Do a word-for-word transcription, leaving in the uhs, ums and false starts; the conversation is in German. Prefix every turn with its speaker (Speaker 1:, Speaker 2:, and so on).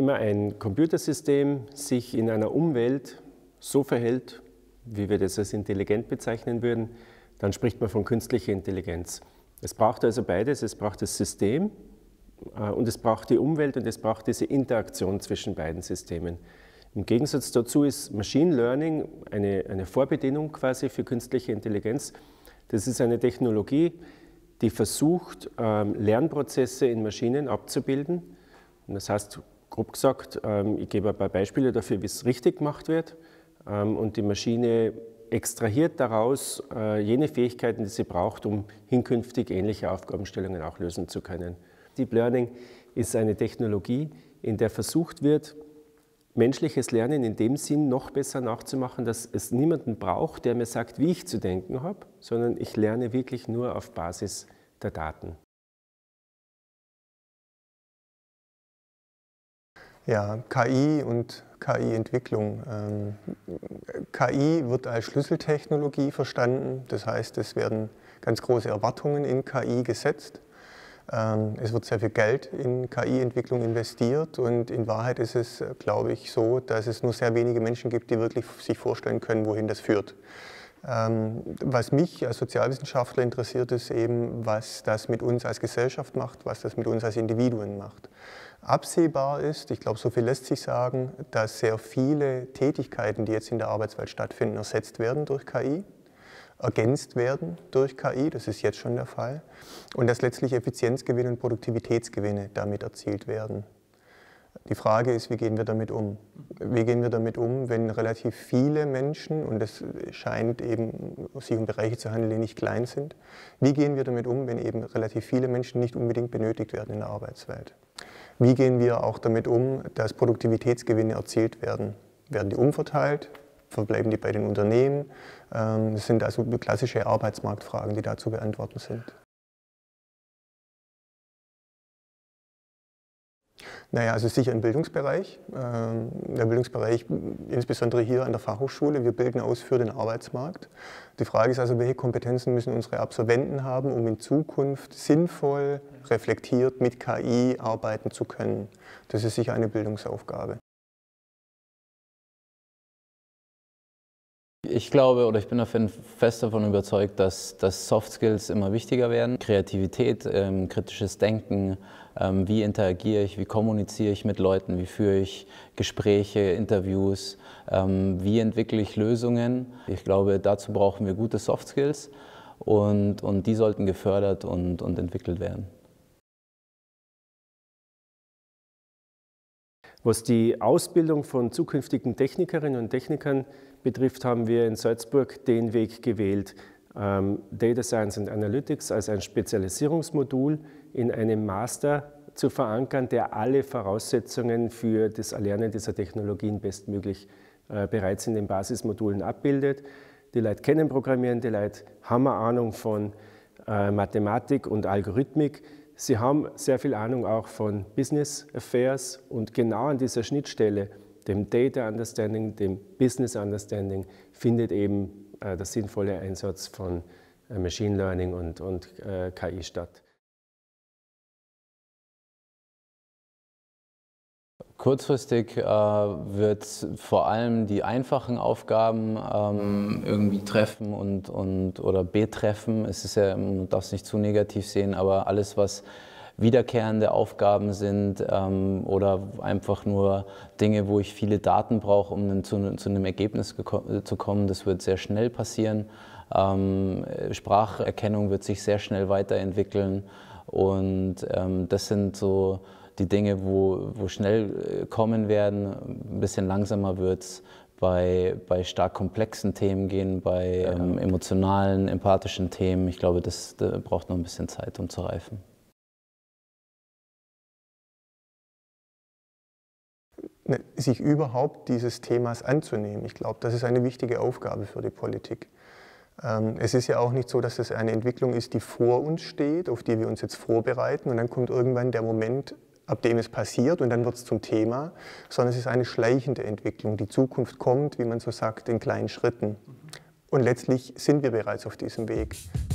Speaker 1: immer ein Computersystem sich in einer Umwelt so verhält, wie wir das als intelligent bezeichnen würden, dann spricht man von künstlicher Intelligenz. Es braucht also beides, es braucht das System und es braucht die Umwelt und es braucht diese Interaktion zwischen beiden Systemen. Im Gegensatz dazu ist Machine Learning eine, eine Vorbedingung quasi für künstliche Intelligenz. Das ist eine Technologie, die versucht, Lernprozesse in Maschinen abzubilden. Und das heißt, grob gesagt, ich gebe ein paar Beispiele dafür, wie es richtig gemacht wird. Und die Maschine extrahiert daraus jene Fähigkeiten, die sie braucht, um hinkünftig ähnliche Aufgabenstellungen auch lösen zu können. Deep Learning ist eine Technologie, in der versucht wird, menschliches Lernen in dem Sinn noch besser nachzumachen, dass es niemanden braucht, der mir sagt, wie ich zu denken habe, sondern ich lerne wirklich nur auf Basis der Daten.
Speaker 2: Ja, K I und K I-Entwicklung. Ähm, K I wird als Schlüsseltechnologie verstanden, das heißt, es werden ganz große Erwartungen in K I gesetzt. Ähm, es wird sehr viel Geld in K I-Entwicklung investiert und in Wahrheit ist es, glaube ich, so, dass es nur sehr wenige Menschen gibt, die wirklich sich vorstellen können, wohin das führt. Ähm, was mich als Sozialwissenschaftler interessiert, ist eben, was das mit uns als Gesellschaft macht, was das mit uns als Individuen macht. Absehbar ist, ich glaube, so viel lässt sich sagen, dass sehr viele Tätigkeiten, die jetzt in der Arbeitswelt stattfinden, ersetzt werden durch K I, ergänzt werden durch K I, das ist jetzt schon der Fall, und dass letztlich Effizienzgewinne und Produktivitätsgewinne damit erzielt werden. Die Frage ist, wie gehen wir damit um? Wie gehen wir damit um, wenn relativ viele Menschen, und es scheint eben sich um Bereiche zu handeln, die nicht klein sind, wie gehen wir damit um, wenn eben relativ viele Menschen nicht unbedingt benötigt werden in der Arbeitswelt? Wie gehen wir auch damit um, dass Produktivitätsgewinne erzielt werden? Werden die umverteilt? Verbleiben die bei den Unternehmen? Das sind also klassische Arbeitsmarktfragen, die da zu beantworten sind. Naja, also sicher im Bildungsbereich. Der Bildungsbereich, insbesondere hier an der Fachhochschule, wir bilden aus für den Arbeitsmarkt. Die Frage ist also, welche Kompetenzen müssen unsere Absolventen haben, um in Zukunft sinnvoll, reflektiert mit K I arbeiten zu können. Das ist sicher eine Bildungsaufgabe.
Speaker 3: Ich glaube oder ich bin fest davon überzeugt, dass, dass Soft Skills immer wichtiger werden. Kreativität, ähm, kritisches Denken, ähm, wie interagiere ich, wie kommuniziere ich mit Leuten, wie führe ich Gespräche, Interviews, ähm, wie entwickle ich Lösungen. Ich glaube, dazu brauchen wir gute Soft Skills und, und die sollten gefördert und, und entwickelt werden.
Speaker 1: Was die Ausbildung von zukünftigen Technikerinnen und Technikern betrifft, haben wir in Salzburg den Weg gewählt, ähm, Data Science and Analytics als ein Spezialisierungsmodul in einem Master zu verankern, der alle Voraussetzungen für das Erlernen dieser Technologien bestmöglich äh, bereits in den Basismodulen abbildet. Die Leute kennen Programmieren, die Leute haben eine Ahnung von äh, Mathematik und Algorithmik. Sie haben sehr viel Ahnung auch von Business Affairs und genau an dieser Schnittstelle, dem Data Understanding, dem Business Understanding, findet eben äh, der sinnvolle Einsatz von äh, Machine Learning und, und äh, K I statt.
Speaker 3: Kurzfristig äh, wird vor allem die einfachen Aufgaben ähm, irgendwie treffen und, und, oder betreffen. Es ist ja, man darf es nicht zu negativ sehen, aber alles, was wiederkehrende Aufgaben sind ähm, oder einfach nur Dinge, wo ich viele Daten brauche, um zu, zu einem Ergebnis zu kommen, das wird sehr schnell passieren. Ähm, Spracherkennung wird sich sehr schnell weiterentwickeln und ähm, das sind so die Dinge, wo, wo schnell kommen werden. Ein bisschen langsamer wird es bei, bei stark komplexen Themen gehen, bei ja. ähm, emotionalen, empathischen Themen. Ich glaube, das, das braucht noch ein bisschen Zeit, um zu reifen.
Speaker 2: Sich überhaupt dieses Themas anzunehmen. Ich glaube, das ist eine wichtige Aufgabe für die Politik. Es ist ja auch nicht so, dass es eine Entwicklung ist, die vor uns steht, auf die wir uns jetzt vorbereiten und dann kommt irgendwann der Moment, ab dem es passiert und dann wird es zum Thema, sondern es ist eine schleichende Entwicklung. Die Zukunft kommt, wie man so sagt, in kleinen Schritten. Und letztlich sind wir bereits auf diesem Weg.